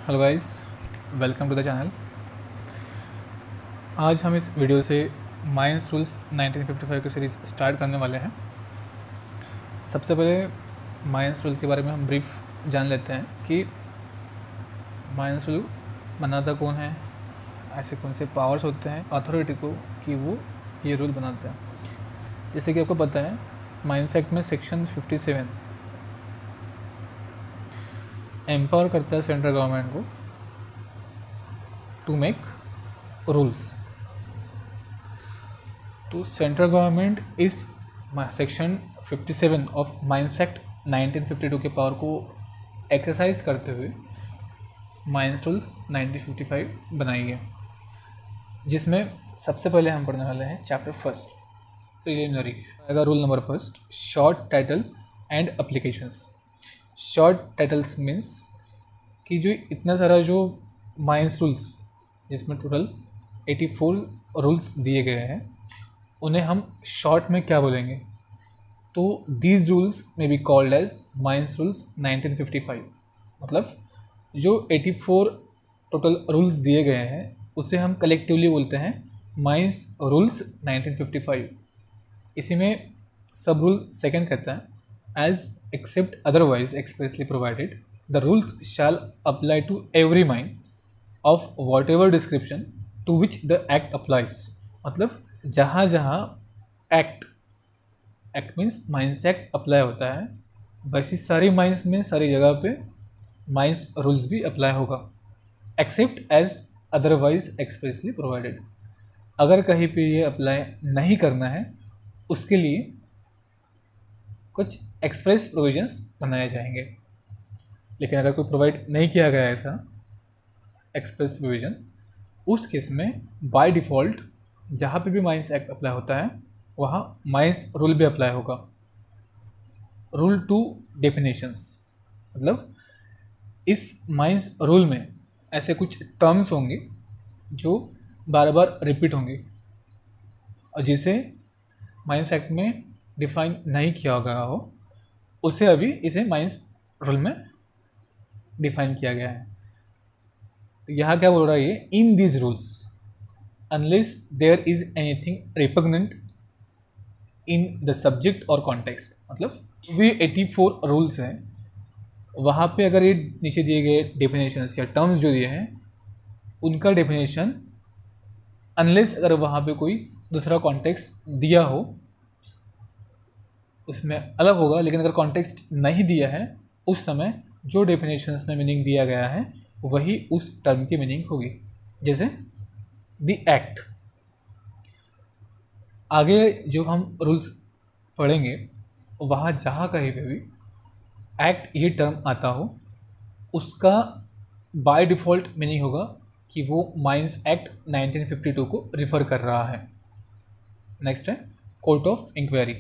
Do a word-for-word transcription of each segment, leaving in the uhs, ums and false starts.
Hello guys, welcome to the channel. आज हम इस वीडियो से mines rules nineteen fifty five की सीरीज़ स्टार्ट करने वाले हैं। सबसे पहले माइंस रूल के बारे में हम ब्रीफ जान लेते हैं कि माइंस रूल बनाता कौन है, ऐसे कौन से पावर्स होते हैं अथॉरिटी को कि वो ये रूल बनाते हैं। जैसे कि आपको पता है, माइंस एक्ट में सेक्शन फिफ्टी सेवन एम्पावर करता है सेंट्रल गवर्नमेंट को टू मेक रूल्स। तो सेंट्रल गवर्नमेंट इस section fifty seven of mines act nineteen fifty two के पावर को एक्सरसाइज करते हुए mines rules nineteen fifty five बनाई है, जिसमें सबसे पहले हम पढ़ने वाले हैं चैप्टर फर्स्ट प्रिलिमिनरी। अगर rule number first, short title and applications. Short titles means कि जो इतना सारा जो माइंस रूल्स, जिसमें टोटल एटी फोर रूल्स दिए गए हैं, उन्हें हम शॉर्ट में क्या बोलेंगे? तो these rules may be called as mines rules nineteen fifty five. मतलब जो एटी फोर टोटल रूल्स दिए गए हैं उसे हम कलेक्टिवली बोलते हैं mines rules nineteen fifty five. इसी में सब रूल सेकेंड कहता है, as except otherwise expressly provided the rules shall apply to every mine of whatever description to which the act applies. मतलब जहाँ जहाँ act act means mines act apply होता है, वैसी सारी माइंस में सारी जगह पे माइंस रूल्स भी अप्लाई होगा, except as otherwise expressly provided. अगर कहीं पे ये अप्लाई नहीं करना है, उसके लिए कुछ एक्सप्रेस प्रोविजंस बनाए जाएंगे। लेकिन अगर कोई प्रोवाइड नहीं किया गया ऐसा एक्सप्रेस प्रोविजन, उस केस में बाय डिफ़ॉल्ट जहाँ पे भी माइंस एक्ट अप्लाई होता है वहाँ माइंस रूल भी अप्लाई होगा। Rule two definitions. मतलब इस माइंस रूल में ऐसे कुछ टर्म्स होंगे जो बार बार रिपीट होंगे और जिसे माइंस एक्ट में डिफाइन नहीं किया गया हो, उसे अभी इसे माइंस रूल में डिफाइन किया गया है। तो यहाँ क्या बोल रहा है ये, in these rules unless there is anything repugnant in the subject और कॉन्टेक्स्ट। मतलब भी एटी फोर रूल्स हैं, वहाँ पे अगर ये नीचे दिए गए डेफिनेशंस या टर्म्स जो दिए हैं उनका डेफिनेशन अनलेस अगर वहाँ पे कोई दूसरा कॉन्टेक्स्ट दिया हो उसमें अलग होगा, लेकिन अगर कॉन्टेक्स्ट नहीं दिया है उस समय जो डेफिनेशंस में मीनिंग दिया गया है वही उस टर्म की मीनिंग होगी। जैसे द एक्ट। आगे जो हम रूल्स पढ़ेंगे वहाँ जहाँ कहीं पे भी एक्ट ये टर्म आता हो, उसका बाय डिफ़ॉल्ट मीनिंग होगा कि वो mines act nineteen fifty two को रिफ़र कर रहा है। नेक्स्ट है court of inquiry.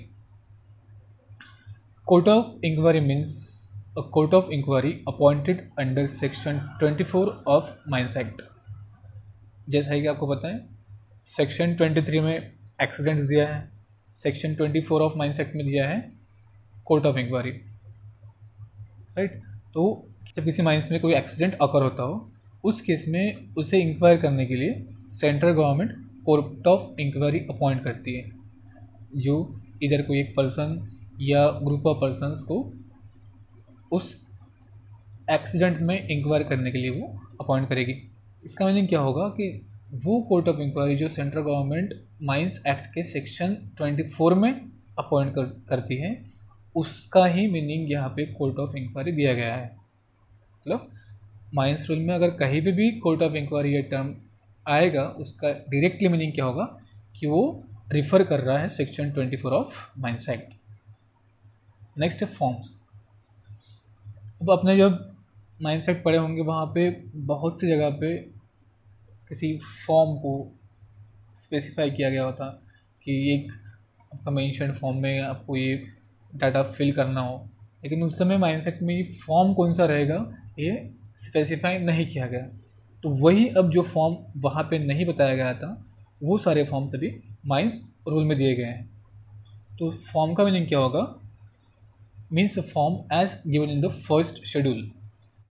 Court of inquiry means a court of inquiry appointed under section twenty four of mines act. जैसा कि आपको पता है, सेक्शन ट्वेंटी थ्री में एक्सीडेंट्स दिया है, section twenty four of mines act में दिया है कोर्ट ऑफ इंक्वायरी, राइट। तो जब किसी माइंस में कोई एक्सीडेंट अकर होता हो, उस केस में उसे इंक्वायर करने के लिए central government court of inquiry appoint करती है, जो इधर कोई एक पर्सन या ग्रुप ऑफ पर्सन्स को उस एक्सीडेंट में इंक्वायर करने के लिए वो अपॉइंट करेगी। इसका मीनिंग क्या होगा कि वो कोर्ट ऑफ इंक्वायरी जो सेंट्रल गवर्नमेंट माइंस एक्ट के सेक्शन ट्वेंटी फोर में अपॉइंट कर, करती है, उसका ही मीनिंग यहाँ पे कोर्ट ऑफ इंक्वायरी दिया गया है। मतलब माइंस रूल में अगर कहीं पे भी कोर्ट ऑफ इंक्वायरी ये टर्म आएगा, उसका डायरेक्टली मीनिंग क्या होगा कि वो रिफ़र कर रहा है section twenty four of mines act. Next है फॉर्म्स। अब आपने जब माइंस एक्ट पढ़े होंगे, वहाँ पे बहुत सी जगह पे किसी फॉर्म को स्पेसिफाई किया गया होता कि एक आपका मेंशन फॉर्म में आपको ये डाटा फिल करना हो, लेकिन उस समय माइंस एक्ट में ये फॉर्म कौन सा रहेगा ये स्पेसिफाई नहीं किया गया। तो वही अब जो फॉर्म वहाँ पे नहीं बताया गया था, वो सारे फॉर्म सभी माइंस रूल में दिए गए हैं। तो फॉर्म का मीनिंग क्या होगा? Means form as given in the first schedule.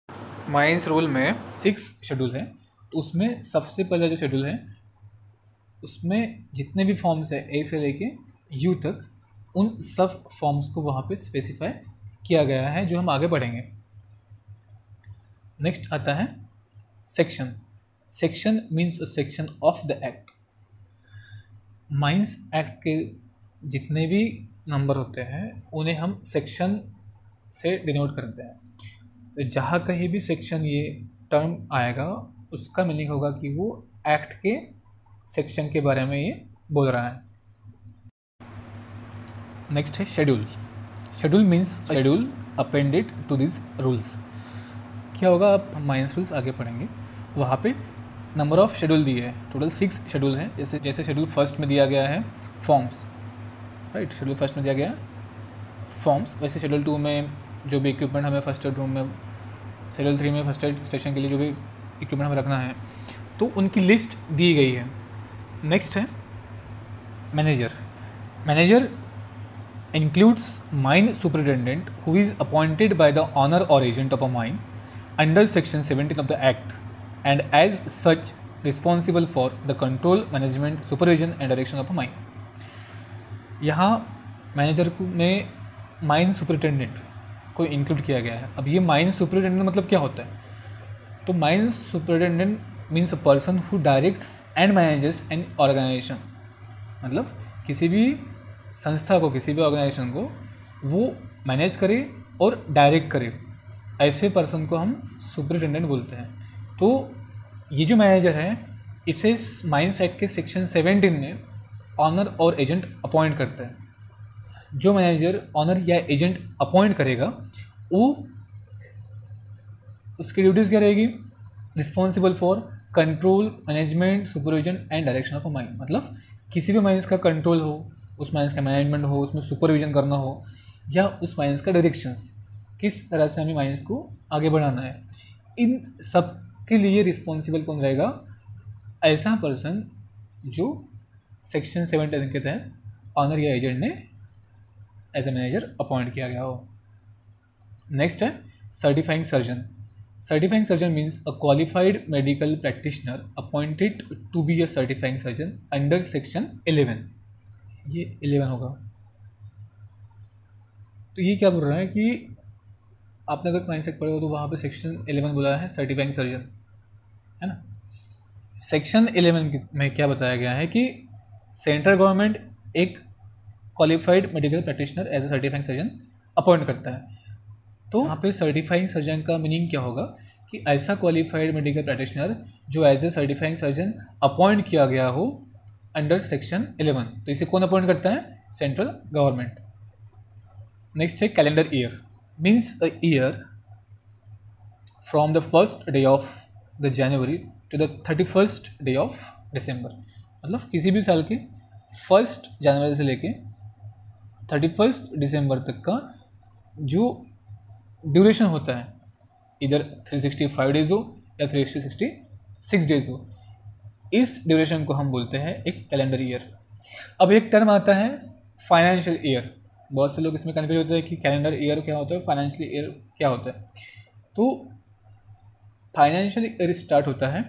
Mines rule में सिक्स शेड्यूल है, तो उसमें सबसे पहला जो शेड्यूल है उसमें जितने भी फॉर्म्स है ए से लेके यू तक, उन सब फॉर्म्स को वहाँ पे स्पेसिफाई किया गया है जो हम आगे बढ़ेंगे। नेक्स्ट आता है section. Section means a section of the act. Mines act के जितने भी नंबर होते हैं उन्हें हम सेक्शन से डिनोट करते हैं। तो जहाँ कहीं भी सेक्शन ये टर्म आएगा उसका मीनिंग होगा कि वो एक्ट के सेक्शन के बारे में ये बोल रहा है। नेक्स्ट है schedule. Schedule means schedule appended to this rules. क्या होगा, आप माइंस रूल्स आगे पढ़ेंगे, वहाँ पे नंबर ऑफ शेड्यूल दिए है, टोटल सिक्स शेड्यूल है। जैसे जैसे शेड्यूल फर्स्ट में दिया गया है फॉर्म्स, राइट, शेड्यूल फर्स्ट में दिया गया है फॉर्म्स, वैसे शेड्यूल टू में जो भी इक्विपमेंट हमें फर्स्ट एड रूम में, शेड्यूल थ्री में फर्स्ट एड स्टेशन के लिए जो भी इक्विपमेंट हमें रखना है तो उनकी लिस्ट दी गई है। नेक्स्ट है manager. Manager includes mine superintendent who is appointed by the owner or agent of a mine under section seventeen of the act and as such responsible for the control, management, supervision and direction of a mine। यहाँ manager में mine superintendent को include किया गया है। अब ये mine superintendent मतलब क्या होता है, तो mine superintendent means a person who directs and manages an organisation. मतलब किसी भी संस्था को, किसी भी ऑर्गेनाइजेशन को वो मैनेज करे और डायरेक्ट करे, ऐसे पर्सन को हम सुपरिटेंडेंट बोलते हैं। तो ये जो मैनेजर है इसे माइंस एक्ट के सेक्शन सेवेंटीन में ऑनर और एजेंट अपॉइंट करता है। जो मैनेजर ऑनर या एजेंट अपॉइंट करेगा वो, उसकी ड्यूटीज़ क्या रहेगी, responsible for control, management, supervision and direction of a mine. मतलब किसी भी माइंस का कंट्रोल हो, उस माइंस का मैनेजमेंट हो, उसमें सुपरविजन करना हो, या उस माइंस का डायरेक्शंस, किस तरह से हमें माइंस को आगे बढ़ाना है, इन सब के लिए रिस्पॉन्सिबल कौन रहेगा, ऐसा पर्सन जो सेक्शन सेवेंटीन के तहत ऑनर या एजेंट ने एज ए मैनेजर अपॉइंट किया गया हो। नेक्स्ट है certifying surgeon. Certifying surgeon means a qualified medical practitioner appointed to be a certifying surgeon under section eleven. ये इलेवन होगा। तो ये क्या बोल रहा है कि आपने अगर माइंड सेट पढ़े हो तो वहाँ पे सेक्शन इलेवन बोला है सर्टिफाइंग सर्जन, है ना। सेक्शन इलेवन में क्या बताया गया है कि सेंट्रल गवर्नमेंट एक qualified medical practitioner as a certifying surgeon appoint करता है। तो यहाँ पे सर्टिफाइंग सर्जन का मीनिंग क्या होगा कि ऐसा क्वालिफाइड मेडिकल प्रैक्टिशनर जो as a certifying surgeon appoint किया गया हो अंडर सेक्शन इलेवन। तो इसे कौन अपॉइंट करता है, सेंट्रल गवर्नमेंट। नेक्स्ट है calendar year. Means a year from the first day of the January to the thirty first day of December. मतलब किसी भी साल के फर्स्ट जनवरी से लेके थर्टी फर्स्ट दिसंबर तक का जो ड्यूरेशन होता है, इधर थ्री सिक्सटी फाइव डेज हो या थ्री सिक्सटी सिक्स डेज हो, इस ड्यूरेशन को हम बोलते हैं एक कैलेंडर ईयर। अब एक टर्म आता है फाइनेंशियल ईयर। बहुत से लोग इसमें कन्फ्यूज होते हैं कि कैलेंडर ईयर क्या होता है, फाइनेंशियल ईयर क्या होता है। तो फाइनेंशियल ईयर स्टार्ट होता है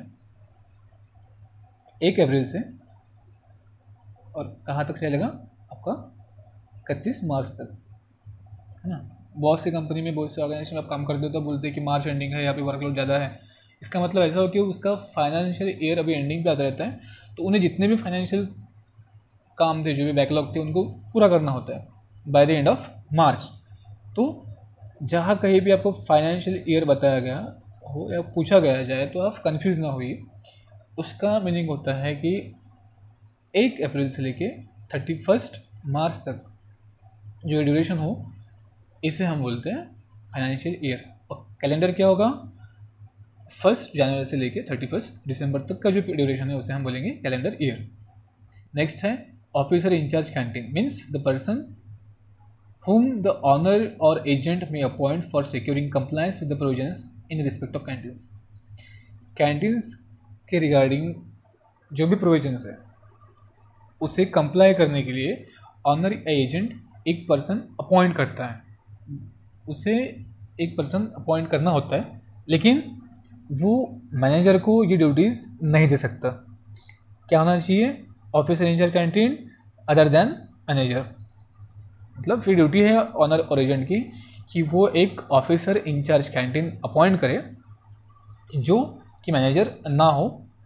एक अप्रैल से और कहाँ तक चलेगा आपका इकतीस मार्च तक, है ना। बहुत सी कंपनी में, बहुत से ऑर्गेनाइजेशन में आप काम करते हो तो बोलते हैं कि मार्च एंडिंग है, यहाँ पे वर्कलोड ज़्यादा है। इसका मतलब ऐसा हो कि उसका फाइनेंशियल ईयर अभी एंडिंग पे आता रहता है, तो उन्हें जितने भी फाइनेंशियल काम थे, जो भी बैकलॉग थे, उनको पूरा करना होता है by the end of March. तो जहाँ कहीं भी आपको फाइनेंशियल ईयर बताया गया हो या पूछा गया जाए तो आप कंफ्यूज ना होइए। उसका मीनिंग होता है कि एक अप्रैल से लेके थर्टी फर्स्ट मार्च तक जो ड्यूरेशन हो, इसे हम बोलते हैं फाइनेंशियल ईयर। और कैलेंडर क्या होगा, फर्स्ट जनवरी से लेके थर्टी फर्स्ट दिसंबर तक का जो ड्यूरेशन है उसे हम बोलेंगे कैलेंडर ईयर। नेक्स्ट है officer in charge canteen. Means the person whom the owner or agent may appoint for securing compliance with the provisions in respect of canteens। Canteens के रिगार्डिंग जो भी प्रोविजंस है उसे कंप्लाई करने के लिए ऑनर या एजेंट एक पर्सन अपॉइंट करता है। उसे एक पर्सन अपॉइंट करना होता है, लेकिन वो मैनेजर को ये ड्यूटीज़ नहीं दे सकता। क्या होना चाहिए? Officer in charge canteen other than manager. मतलब फिर ड्यूटी है ऑनर और एजेंट की कि वो एक ऑफिसर इंचार्ज कैंटीन अपॉइंट करे जो कि मैनेजर ना हो।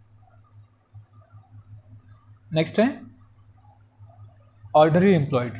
नेक्स्ट है ordinary employed.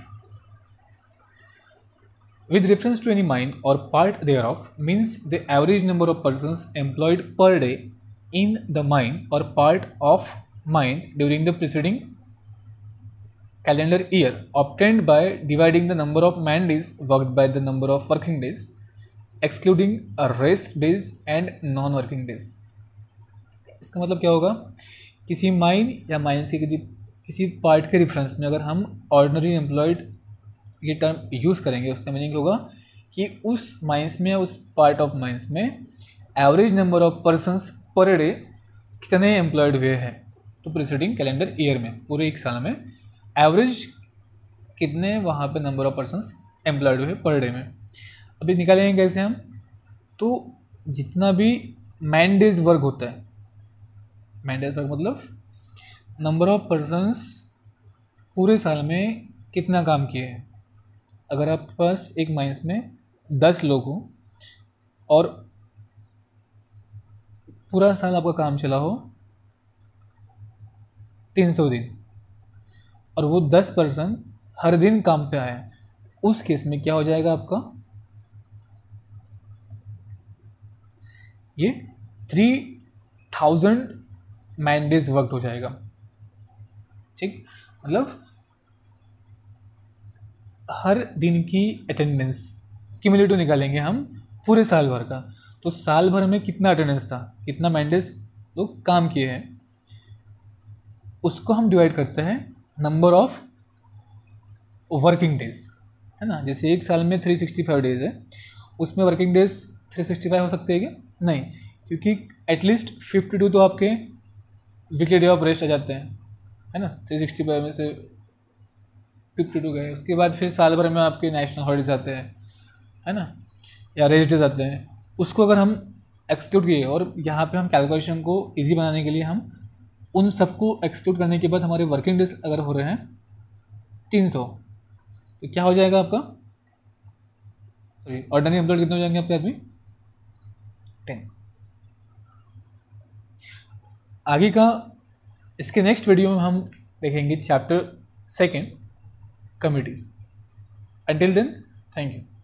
With reference to any mine or part thereof means the average number of persons employed per day in the mine or part of mine during the preceding calendar year obtained by dividing the number of man days worked by the number of working days excluding rest days and non working days। इसका मतलब क्या होगा? किसी mine या mines के किसी किसी part के रेफरेंस में अगर हम ऑर्डिनरी एम्प्लॉयड ये टर्म यूज़ करेंगे, उसका मीनिंग होगा कि उस माइंस में या उस पार्ट ऑफ माइंस में average number of persons per day कितने एम्प्लॉयड हुए हैं। तो प्रीसीडिंग कैलेंडर ईयर में, पूरे एक साल में एवरेज कितने वहाँ पे नंबर ऑफ पर्सन्स एम्प्लॉयड हुए पर डे में। अभी निकालेंगे कैसे हम? तो जितना भी मैन डेज वर्क होता है, मैन डेज वर्क मतलब नंबर ऑफ पर्सन्स पूरे साल में कितना काम किए हैं। अगर आपके पास एक माइंस में दस लोग हों और पूरा साल आपका काम चला हो तीन सौ दिन और वो दस पर्सन हर दिन काम पे आए, उस केस में क्या हो जाएगा आपका? ये three thousand man days work हो जाएगा। ठीक, मतलब हर दिन की अटेंडेंस क्यूमुलेटिव निकालेंगे हम पूरे साल भर का। तो साल भर में कितना अटेंडेंस था, कितना मैन डेज लोग काम किए हैं, उसको हम डिवाइड करते हैं नंबर ऑफ वर्किंग डेज, है ना। जैसे एक साल में थ्री सिक्सटी फाइव डेज है, उसमें working days three sixty five हो सकते हैं क्या? नहीं, क्योंकि एटलीस्ट फिफ्टी टू तो आपके वीकली डे ऑफ रेस्ट आ जाते हैं, है ना। थ्री सिक्सटी फाइव में से फिफ्टी टू गए, उसके बाद फिर साल भर में आपके नेशनल हॉलीडेज आते हैं, है ना, या रेस्ट डेज आते हैं। उसको अगर हम एक्सक्लूड किए और यहाँ पे हम कैलकुलेशन को इजी बनाने के लिए हम उन सबको एक्सक्लूड करने के बाद हमारे वर्किंग डेज अगर हो रहे हैं तीन सौ, तो क्या हो जाएगा आपका? सॉरी, ऑर्डिनरी एम्प्लॉयड कितने हो जाएंगे आपके आदमी? टेन। आगे का इसके नेक्स्ट वीडियो में हम देखेंगे chapter second, committees. Until then, thank you.